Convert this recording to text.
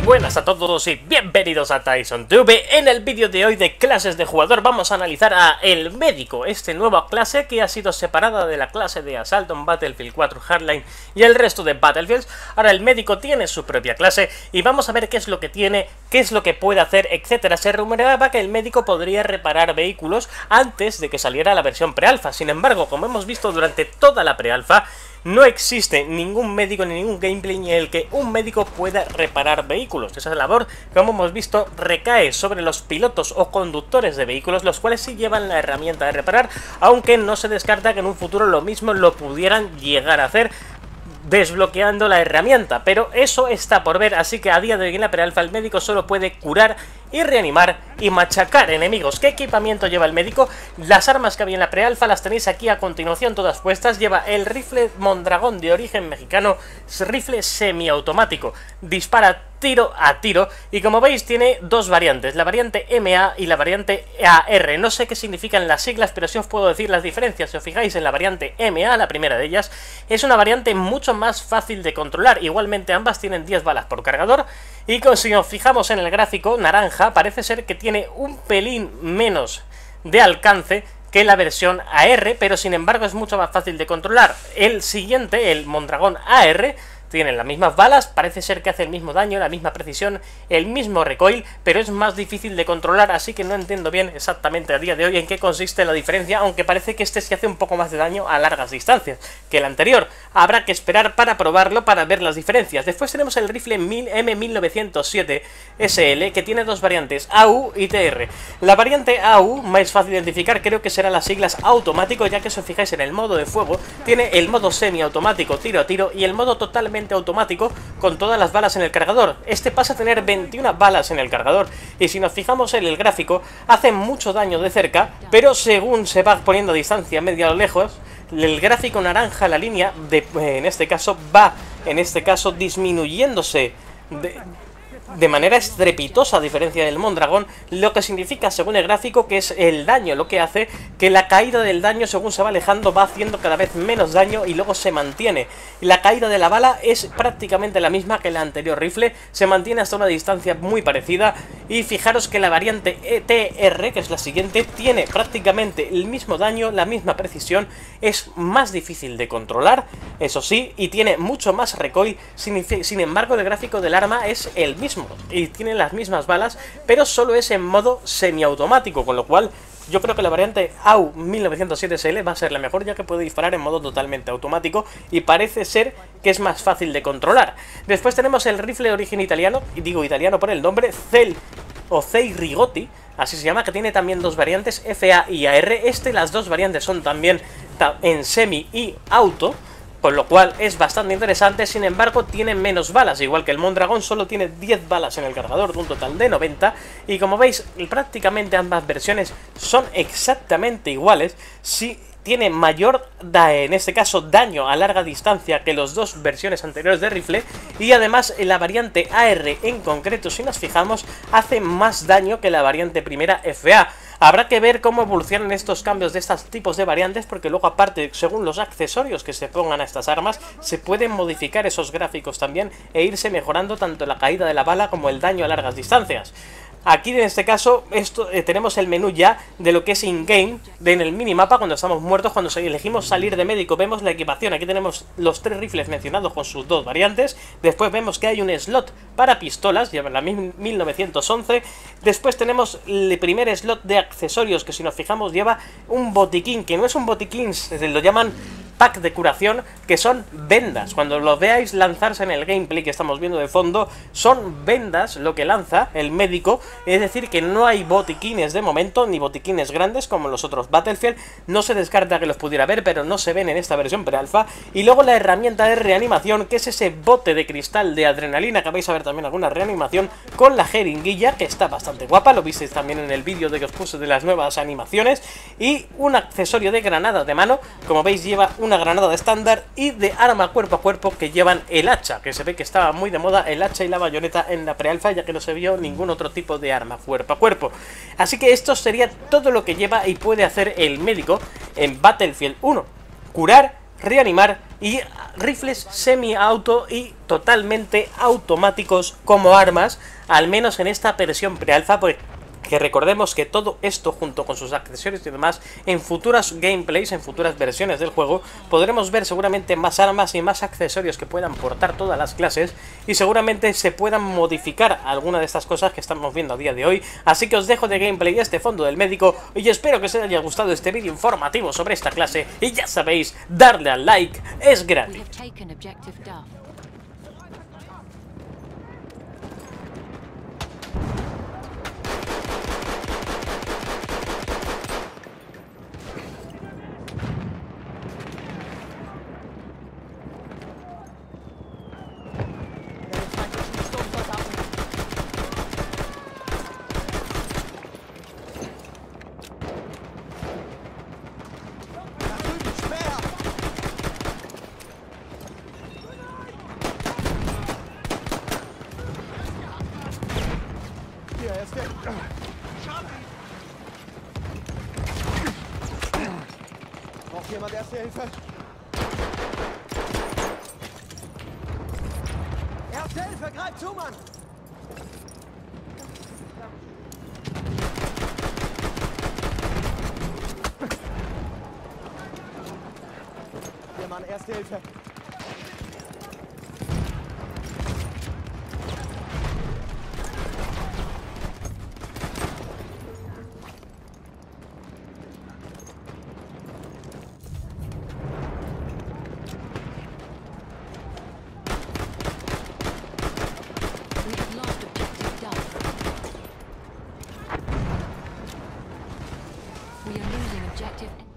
buenas a todos y bienvenidos a TysonTube. En el vídeo de hoy de clases de jugador vamos a analizar a El Médico, esta nueva clase que ha sido separada de la clase de asalto en Battlefield 4 Hardline y el resto de Battlefields. Ahora El Médico tiene su propia clase y vamos a ver qué es lo que tiene, qué es lo que puede hacer, etcétera. Se rumoreaba que El Médico podría reparar vehículos antes de que saliera la versión prealfa. Sin embargo, como hemos visto durante toda la prealfa, no existe ningún médico ni ningún gameplay en el que un médico pueda reparar vehículos. Esa labor, como hemos visto, recae sobre los pilotos o conductores de vehículos, los cuales sí llevan la herramienta de reparar, aunque no se descarta que en un futuro lo mismo lo pudieran llegar a hacer desbloqueando la herramienta, pero eso está por ver, así que a día de hoy en la prealfa el médico solo puede curar y reanimar y machacar enemigos. ¿Qué equipamiento lleva el médico? Las armas que había en la prealfa las tenéis aquí a continuación todas puestas. Lleva el rifle Mondragón de origen mexicano, rifle semiautomático, dispara tiro a tiro y como veis tiene dos variantes, la variante MA y la variante AR. No sé qué significan las siglas, pero sí os puedo decir las diferencias. Si os fijáis en la variante MA, la primera de ellas, es una variante mucho más fácil de controlar. Igualmente ambas tienen 10 balas por cargador y si nos fijamos en el gráfico naranja, parece ser que tiene un pelín menos de alcance que la versión AR, pero sin embargo es mucho más fácil de controlar. El siguiente, el Mondragón AR, tienen las mismas balas, parece ser que hace el mismo daño, la misma precisión, el mismo recoil, pero es más difícil de controlar, así que no entiendo bien exactamente a día de hoy en qué consiste la diferencia, aunque parece que este sí hace un poco más de daño a largas distancias que el anterior. Habrá que esperar para probarlo para ver las diferencias. Después tenemos el rifle M1907 SL, que tiene dos variantes, AU y TR. La variante AU, más fácil de identificar, creo que serán las siglas automático, ya que si os fijáis en el modo de fuego, tiene el modo semiautomático tiro a tiro y el modo totalmente automático con todas las balas en el cargador. Este pasa a tener 21 balas en el cargador y si nos fijamos en el gráfico hace mucho daño de cerca, pero según se va poniendo a distancia media o lejos, el gráfico naranja, la línea en este caso va disminuyéndose de manera estrepitosa, a diferencia del Mondragón, lo que significa, según el gráfico, que es el daño lo que hace que la caída del daño, según se va alejando, va haciendo cada vez menos daño y luego se mantiene. Y la caída de la bala es prácticamente la misma que el anterior rifle, se mantiene hasta una distancia muy parecida. Y fijaros que la variante ETR, que es la siguiente, tiene prácticamente el mismo daño, la misma precisión, es más difícil de controlar, eso sí, y tiene mucho más recoil. Sin embargo, el gráfico del arma es el mismo y tiene las mismas balas, pero solo es en modo semiautomático, con lo cual yo creo que la variante AU 1907 SL va a ser la mejor, ya que puede disparar en modo totalmente automático y parece ser que es más fácil de controlar. Después tenemos el rifle de origen italiano, y digo italiano por el nombre, Zei Rigotti, así se llama, que tiene también dos variantes, FA y AR. Las dos variantes son también en semi y auto, con lo cual es bastante interesante. Sin embargo tiene menos balas, igual que el Mondragón solo tiene 10 balas en el cargador de un total de 90, y como veis prácticamente ambas versiones son exactamente iguales. Si tiene mayor, en este caso, daño a larga distancia que las dos versiones anteriores de rifle, y además la variante AR en concreto, si nos fijamos, hace más daño que la variante primera FA. Habrá que ver cómo evolucionan estos cambios de estos tipos de variantes, porque luego aparte, según los accesorios que se pongan a estas armas, se pueden modificar esos gráficos también e irse mejorando tanto la caída de la bala como el daño a largas distancias. Aquí en este caso tenemos el menú ya de lo que es in-game, en el minimapa cuando estamos muertos, cuando elegimos salir de médico vemos la equipación. Aquí tenemos los tres rifles mencionados con sus dos variantes. Después vemos que hay un slot para pistolas, lleva la 1911. Después tenemos el primer slot de accesorios, que si nos fijamos lleva un botiquín, que no es un botiquín, lo llaman pack de curación, que son vendas. Cuando lo veáis lanzarse en el gameplay que estamos viendo de fondo, son vendas lo que lanza el médico. Es decir, que no hay botiquines de momento, ni botiquines grandes como los otros Battlefield. No se descarta que los pudiera ver, pero no se ven en esta versión prealfa. Y luego la herramienta de reanimación, que es ese bote de cristal de adrenalina, que vais a ver también alguna reanimación con la jeringuilla, que está bastante guapa, lo visteis también en el vídeo de que os puse de las nuevas animaciones. Y un accesorio de granada de mano, como veis lleva una granada de estándar, y de arma cuerpo a cuerpo, que llevan el hacha, que se ve que estaba muy de moda el hacha y la bayoneta en la prealfa, ya que no se vio ningún otro tipo de arma cuerpo a cuerpo. Así que esto sería todo lo que lleva y puede hacer el médico en Battlefield 1: curar, reanimar y rifles semi-auto y totalmente automáticos como armas, al menos en esta versión pre-alfa, porque recordemos que todo esto junto con sus accesorios y demás en futuras gameplays, en futuras versiones del juego podremos ver seguramente más armas y más accesorios que puedan portar todas las clases y seguramente se puedan modificar alguna de estas cosas que estamos viendo a día de hoy. Así que os dejo de gameplay este fondo del médico y espero que os haya gustado este vídeo informativo sobre esta clase y ya sabéis, darle al like es gratis. Braucht jemand Erste Hilfe? Erste Hilfe, greif zu, Mann! Hier, Mann, Erste Hilfe. We are losing objective.